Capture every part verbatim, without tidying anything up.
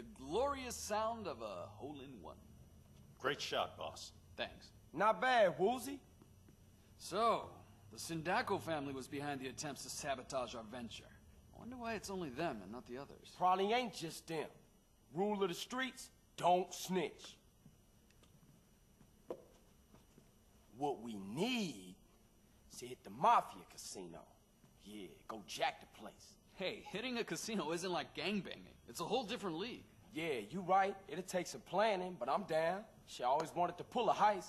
the glorious sound of a hole-in-one. Great shot, boss. Thanks. Not bad, Woozie. So, the Sindaco family was behind the attempts to sabotage our venture. I wonder why it's only them and not the others. Probably ain't just them. Rule of the streets, don't snitch. What we need is to hit the Mafia casino. Yeah, go jack the place. Hey, hitting a casino isn't like gangbanging. It's a whole different league. Yeah, you right. It'll take some planning, but I'm down. She always wanted to pull a heist.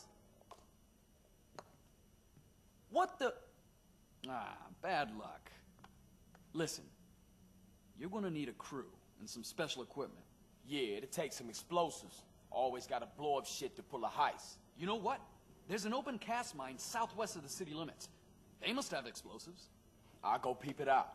What the? Ah, bad luck. Listen, you're gonna need a crew and some special equipment. Yeah, it'll take some explosives. Always gotta blow up shit to pull a heist. You know what? There's an open cast mine southwest of the city limits. They must have explosives. I'll go peep it out.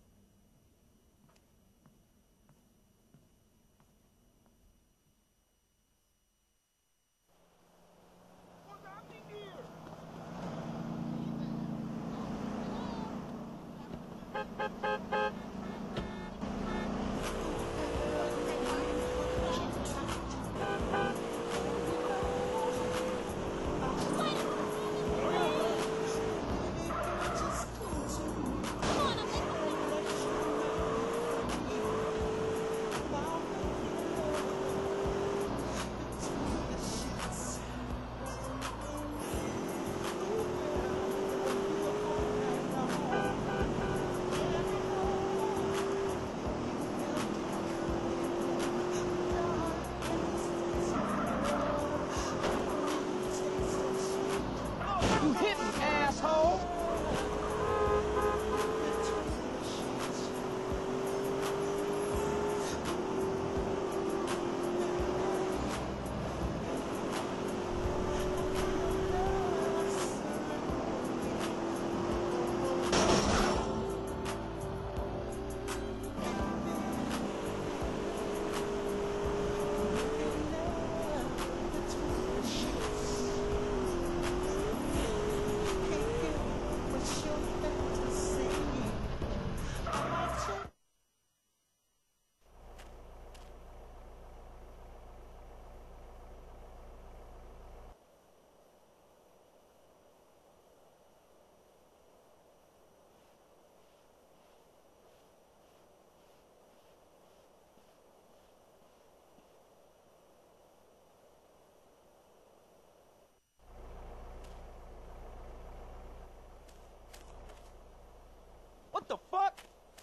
What the fuck?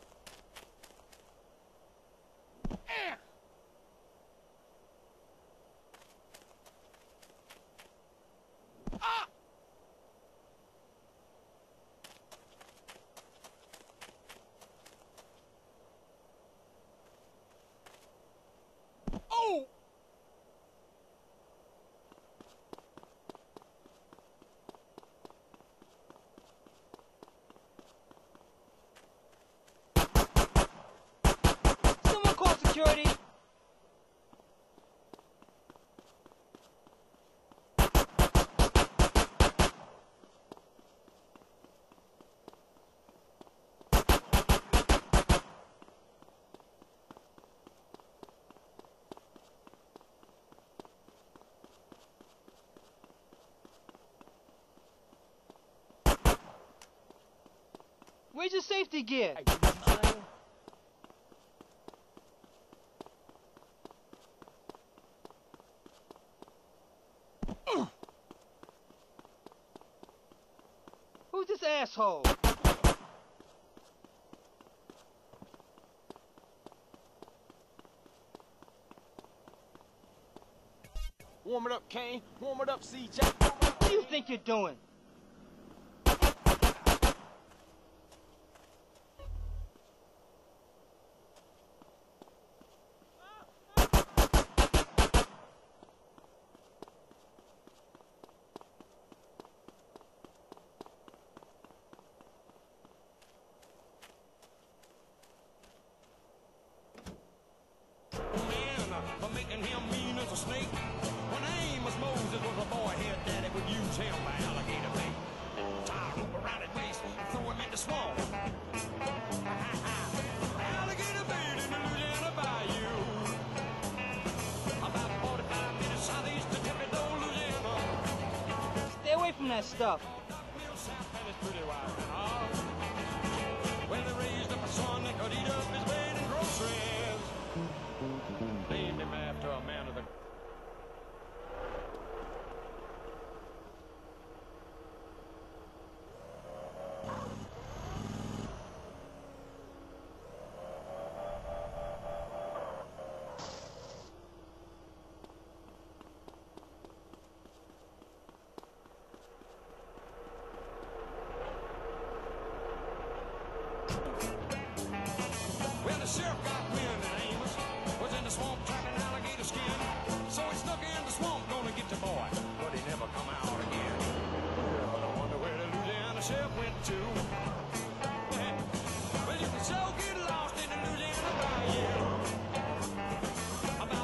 Ah! Ah! Oh! Security. Where's your safety gear? Hey, you know what I'm saying? Who's this asshole? Warm it up, Kane. Warm it up, C J. What do you think you're doing? For making him mean as a snake. When Amos Moses was a boy, his daddy would use him by alligator bait. Tie a rope around his waist, throw him in the swamp. Alligator bait in the Louisiana bayou. from that stuff. And it's pretty wild and hard. When they raised up a son that could eat up his weight in groceries. Named him after a man of the... Well, the sheriff got wind that Amos was in the swamp trapping alligator skin. So he snuck in the swamp, gonna get the boy, but he never come out again. Well, I wonder where the Louisiana sheriff went to. Well, you can so get lost in the Louisiana bayou. About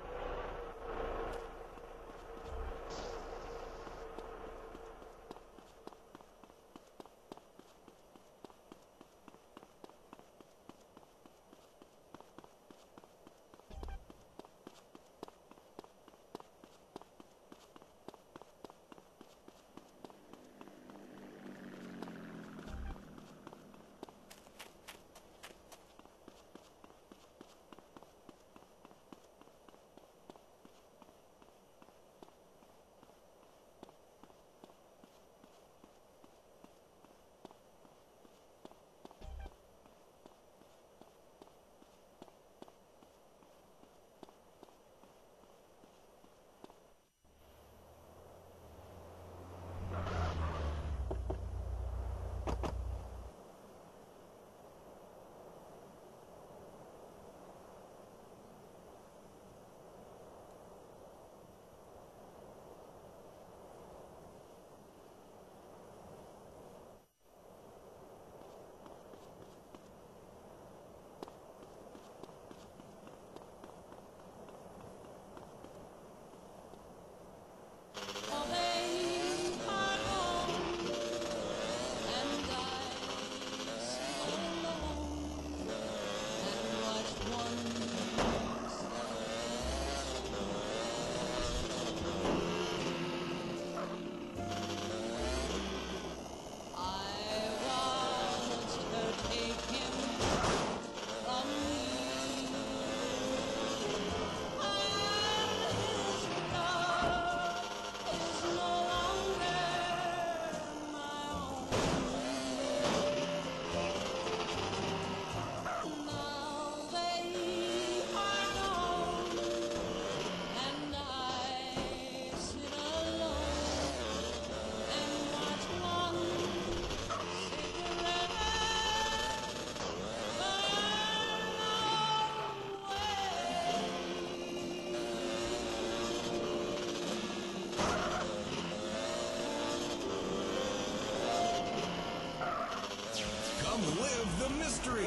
Live the mystery.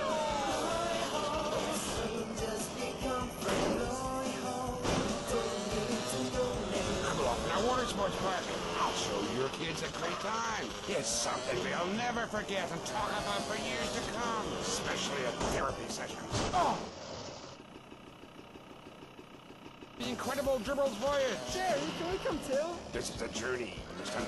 Come on, now Water Sports Park. I'll show your kids a great time. It's something they'll never forget and talk about for years to come, especially at therapy sessions. Oh! The Incredible Dribbles Voyage. Jerry, can we come too? This is a journey, understand?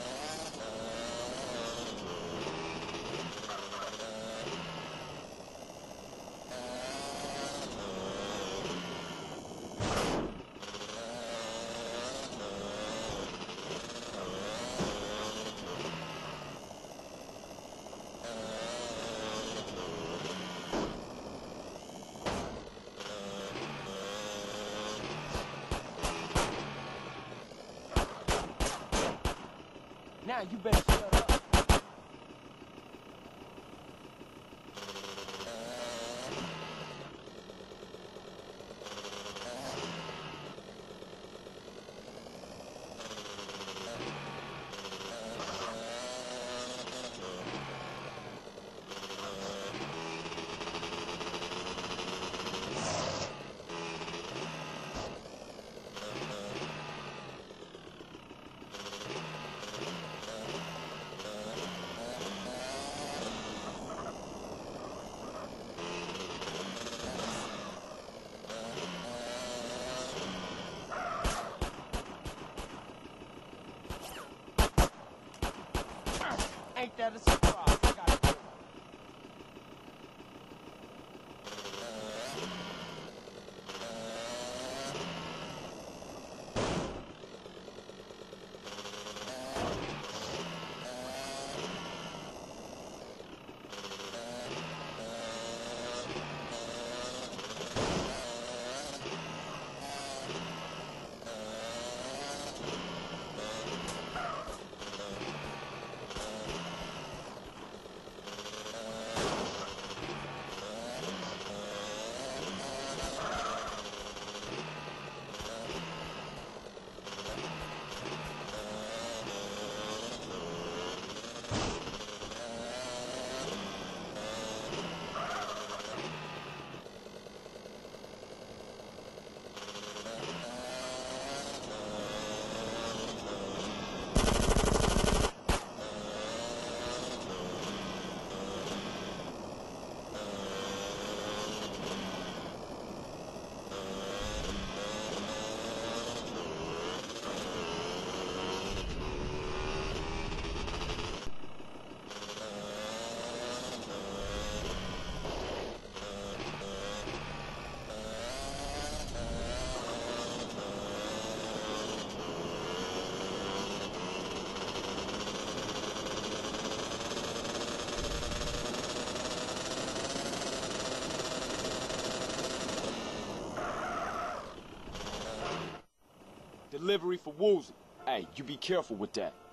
Now you better shut up. had a surprise. I got it. Delivery for Woolsey. Hey, you be careful with that.